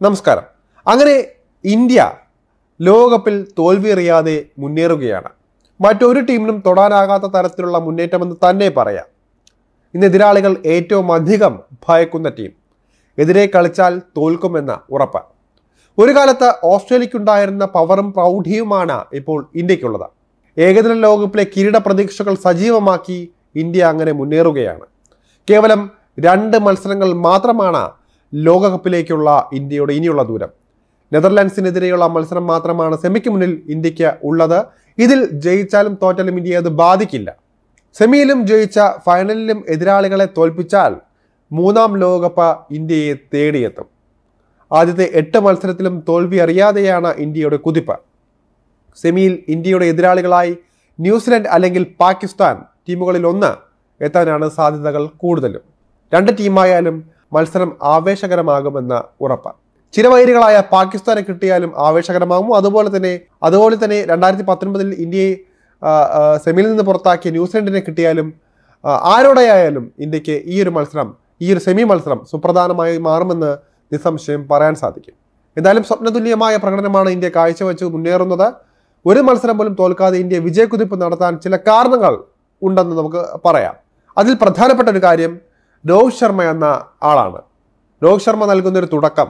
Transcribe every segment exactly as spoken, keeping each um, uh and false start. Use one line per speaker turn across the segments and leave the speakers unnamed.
നമസ്കാരം. അങ്ങനെ ഇന്ത്യ ലോകകപ്പിൽ തോൽവിയറിയാതെ മുന്നേറുകയാണ്. മറ്റൊരു ടീമിനും തൊടാനാകാത്ത തരത്തിലുള്ള മുന്നേറ്റമെന്ന് തന്നെ പറയാം. ഇന്ന് എതിരാളികൾ ഏറ്റവും അധികം ഭയക്കുന്ന ടീം. എതിരെ കളിച്ചാൽ തോൽക്കുമെന്ന ഉറപ്പ്. ഒരു കാലത്ത് ഓസ്ട്രേലിയക്കുണ്ടായിരുന്ന പവറും പ്രൗഢിയുമാണ് ഇപ്പോൾ ഇന്ത്യക്കുള്ളത്. ഏകദിന ലോകകപ്പിലെ കിരീട പ്രതീക്ഷകൾ സജീവമാക്കി ഇന്ത്യ അങ്ങനെ മുന്നേറുകയാണ്. കേവലം രണ്ട് മത്സരങ്ങൾ മാത്രമാണ് ലോകകപ്പിലേക്കുള്ള ഇന്ത്യയുടെ ഇനിയുള്ള ദൂരം. നെതർലാൻഡ്സിനെതിരെയുള്ള മത്സരം മാത്രമാണ് സെമിക്ക് മുന്നിൽ ഇന്ത്യക്ക് ഉള്ളത്. ഇതിൽ ജയിച്ചാലും തോറ്റാലും ഇന്ത്യയെ അത് ബാധിക്കില്ല. സെമിയിലും ജയിച്ച ഫൈനലിലും എതിരാളികളെ തോൽപ്പിച്ചാൽ മൂന്നാം ലോകകപ്പ് ഇന്ത്യയെ തേടിയെത്തും. ആദ്യത്തെ എട്ട് മത്സരത്തിലും തോൽവി അറിയാതെയാണ് ഇന്ത്യയുടെ കുതിപ്പ്. സെമിയിൽ ഇന്ത്യയുടെ എതിരാളികളായി ന്യൂസിലൻഡ് അല്ലെങ്കിൽ പാകിസ്ഥാൻ ടീമുകളിൽ ഒന്ന് എത്താനാണ് സാധ്യതകൾ കൂടുതലും. രണ്ട് ടീമായാലും മത്സരം ആവേശകരമാകുമെന്ന് ഉറപ്പ്. ചിരവൈരികളായ പാകിസ്ഥാനെ കിട്ടിയാലും ആവേശകരമാകും. അതുപോലെ തന്നെ അതുപോലെ തന്നെ രണ്ടായിരത്തി പത്തൊൻപതിൽ ഇന്ത്യയെ സെമിയിൽ നിന്ന് പുറത്താക്കിയ ന്യൂസിലൻഡിനെ കിട്ടിയാലും ആരോടെയായാലും ഇന്ത്യക്ക് ഈ ഒരു മത്സരം ഈ ഒരു സെമി മത്സരം സുപ്രധാനമായി മാറുമെന്ന് നിസ്സംശയം പറയാൻ സാധിക്കും. എന്തായാലും സ്വപ്നതുല്യമായ പ്രകടനമാണ് ഇന്ത്യ കാഴ്ചവെച്ച് മുന്നേറുന്നത്. ഒരു മത്സരം പോലും തോൽക്കാതെ ഇന്ത്യ വിജയക്കുതിപ്പ് നടത്താൻ ചില കാരണങ്ങൾ ഉണ്ടെന്ന് നമുക്ക് പറയാം. അതിൽ പ്രധാനപ്പെട്ട ഒരു കാര്യം രോഹിത് ശർമ്മ എന്ന ആളാണ്. രോഹിത് ശർമ്മ നൽകുന്നൊരു തുടക്കം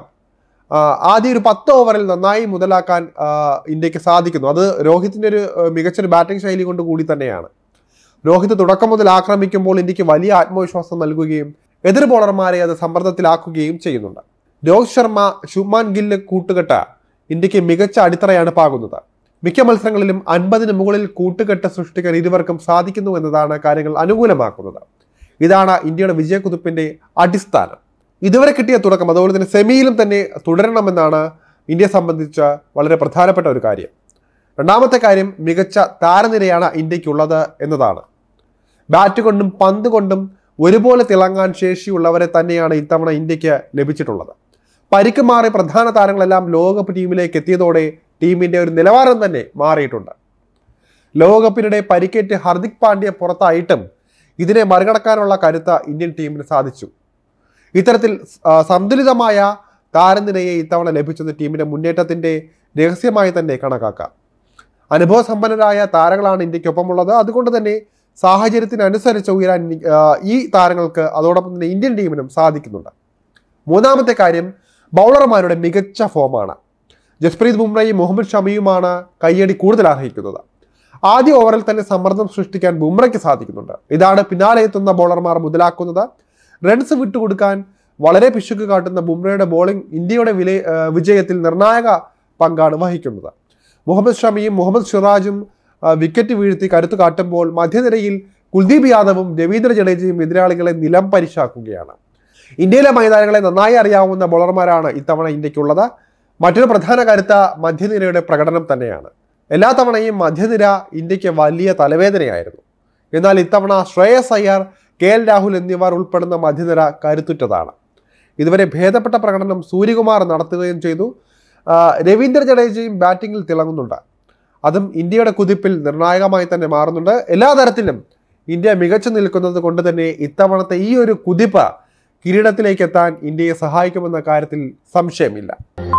ആദ്യം ഒരു പത്ത് ഓവറിൽ നന്നായി മുതലാക്കാൻ ഇന്ത്യക്ക് സാധിക്കുന്നു. അത് രോഹിത്തിൻ്റെ ഒരു മികച്ചൊരു ബാറ്റിംഗ് ശൈലി കൊണ്ട് കൂടി തന്നെയാണ്. രോഹിത് തുടക്കം മുതൽ ആക്രമിക്കുമ്പോൾ ഇന്ത്യക്ക് വലിയ ആത്മവിശ്വാസം നൽകുകയും എതിർ ബോളർമാരെ അത് സമ്മർദ്ദത്തിലാക്കുകയും ചെയ്യുന്നുണ്ട്. രോഹിത് ശർമ്മ ശുഭ്മാൻ ഗില്ല് കൂട്ടുകെട്ട് ഇന്ത്യക്ക് മികച്ച അടിത്തറയാണ് പാകുന്നത്. മിക്ക മത്സരങ്ങളിലും അൻപതിന് മുകളിൽ കൂട്ടുകെട്ട് സൃഷ്ടിക്കാൻ ഇരുവർക്കും സാധിക്കുന്നു എന്നതാണ് കാര്യങ്ങൾ അനുകൂലമാക്കുന്നത്. ഇതാണ് ഇന്ത്യയുടെ വിജയക്കുതിപ്പിന്റെ അടിസ്ഥാനം. ഇതുവരെ കിട്ടിയ തുടക്കം അതുപോലെ തന്നെ സെമിയിലും തന്നെ തുടരണമെന്നാണ് ഇന്ത്യയെ സംബന്ധിച്ച വളരെ പ്രധാനപ്പെട്ട ഒരു കാര്യം. രണ്ടാമത്തെ കാര്യം മികച്ച താരനിരയാണ് ഇന്ത്യക്കുള്ളത് എന്നതാണ്. ബാറ്റ് കൊണ്ടും പന്ത് കൊണ്ടും ഒരുപോലെ തിളങ്ങാൻ ശേഷിയുള്ളവരെ തന്നെയാണ് ഇത്തവണ ഇന്ത്യക്ക് ലഭിച്ചിട്ടുള്ളത്. പരിക്ക് മാറി പ്രധാന താരങ്ങളെല്ലാം ലോകകപ്പ് ടീമിലേക്ക് എത്തിയതോടെ ടീമിന്റെ ഒരു നിലവാരം തന്നെ മാറിയിട്ടുണ്ട്. ലോകകപ്പിനിടെ പരിക്കേറ്റ് ഹർദിക് പാണ്ഡ്യ പുറത്തായിട്ടും ഇതിനെ മറികടക്കാനുള്ള കരുത്ത് ഇന്ത്യൻ ടീമിന് സാധിച്ചു. ഇത്തരത്തിൽ സന്തുലിതമായ താരനിരയെ ഇത്തവണ ലഭിച്ചത് ടീമിന്റെ മുന്നേറ്റത്തിന്റെ രഹസ്യമായി തന്നെ കണക്കാക്കാം. അനുഭവസമ്പന്നരായ താരങ്ങളാണ് ഇന്ത്യക്കൊപ്പമുള്ളത്. അതുകൊണ്ട് തന്നെ സാഹചര്യത്തിനനുസരിച്ച് ഉയരാൻ ഈ താരങ്ങൾക്ക് അതോടൊപ്പം തന്നെ ഇന്ത്യൻ ടീമിനും സാധിക്കുന്നുണ്ട്. മൂന്നാമത്തെ കാര്യം ബൗളർമാരുടെ മികച്ച ഫോമാണ്. ജസ്പ്രീത് ബുംറയും മുഹമ്മദ് ഷമിയുമാണ് കയ്യടി കൂടുതൽ അർഹിക്കുന്നത്. ആദ്യ ഓവറിൽ തന്നെ സമ്മർദ്ദം സൃഷ്ടിക്കാൻ ബുംറയ്ക്ക് സാധിക്കുന്നുണ്ട്. ഇതാണ് പിന്നാലെ എത്തുന്ന ബൗളർമാർ മുതലാക്കുന്നത്. റൺസ് വിട്ടുകൊടുക്കാൻ വളരെ പിശുക്ക് കാട്ടുന്ന ബുംറയുടെ ബോളിംഗ് ഇന്ത്യയുടെ വില വിജയത്തിൽ നിർണായക പങ്കാണ് വഹിക്കുന്നത്. മുഹമ്മദ് ഷമിയും മുഹമ്മദ് സിറാജും വിക്കറ്റ് വീഴ്ത്തി കരുത്തു കാട്ടുമ്പോൾ മധ്യനിരയിൽ കുൽദീപ് യാദവും രവീന്ദ്ര ജഡേജയും എതിരാളികളെ നിലം പരിശാക്കുകയാണ്. ഇന്ത്യയിലെ മൈതാനങ്ങളെ നന്നായി അറിയാവുന്ന ബോളർമാരാണ് ഇത്തവണ ഇന്ത്യക്കുള്ളത്. മറ്റൊരു പ്രധാന കരുത്ത് മധ്യനിരയുടെ പ്രകടനം തന്നെയാണ്. എല്ലാ തവണയും മധ്യനിര ഇന്ത്യക്ക് വലിയ തലവേദനയായിരുന്നു. എന്നാൽ ഇത്തവണ ശ്രേയസ് അയ്യർ, കെ എൽ രാഹുൽ എന്നിവർ ഉൾപ്പെടുന്ന മധ്യനിര കരുത്തുറ്റതാണ്. ഇതുവരെ ഭേദപ്പെട്ട പ്രകടനം സൂര്യകുമാർ നടത്തുകയും ചെയ്തു. രവീന്ദ്ര ജഡേജയും ബാറ്റിങ്ങിൽ തിളങ്ങുന്നുണ്ട്. അതും ഇന്ത്യയുടെ കുതിപ്പിൽ നിർണായകമായി തന്നെ മാറുന്നുണ്ട്. എല്ലാ തരത്തിലും ഇന്ത്യ മികച്ചു നിൽക്കുന്നത് കൊണ്ട് തന്നെ ഇത്തവണത്തെ ഈ ഒരു കുതിപ്പ് കിരീടത്തിലേക്ക് എത്താൻ ഇന്ത്യയെ സഹായിക്കുമെന്ന കാര്യത്തിൽ സംശയമില്ല.